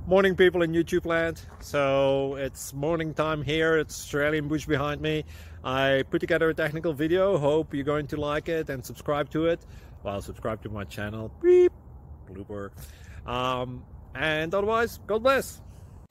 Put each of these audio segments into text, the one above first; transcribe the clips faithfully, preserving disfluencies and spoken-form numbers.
Morning, people in YouTube land. So it's morning time here. It's Australian bush behind me. I put together a technical video. Hope you're going to like it and subscribe to it. Well, subscribe to my channel. Beep. Blooper. Um, and otherwise, God bless.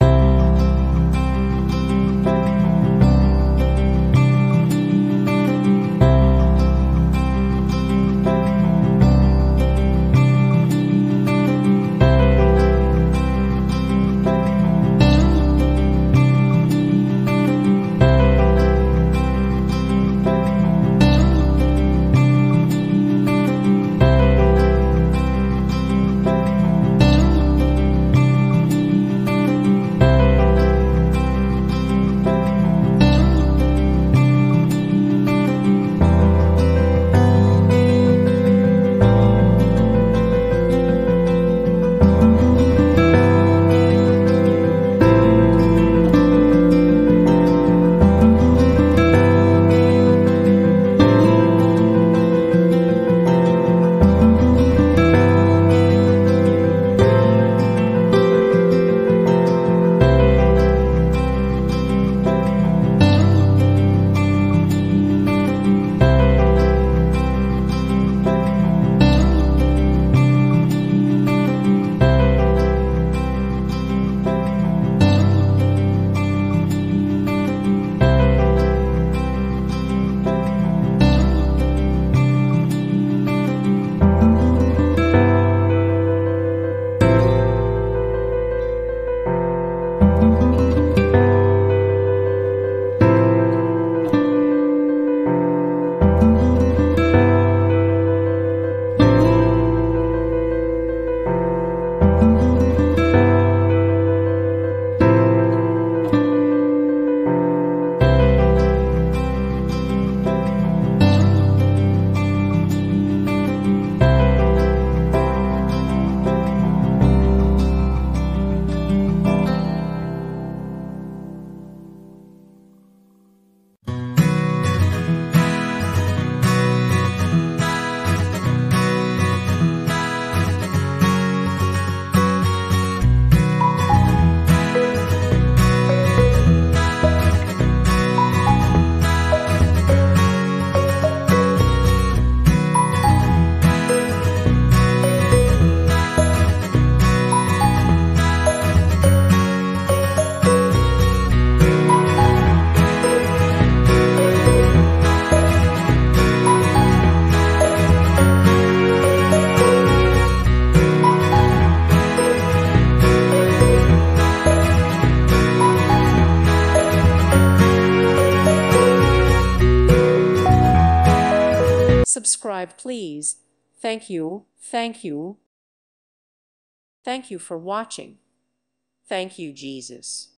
Subscribe, please. Thank you. Thank you. Thank you for watching. Thank you, Jesus.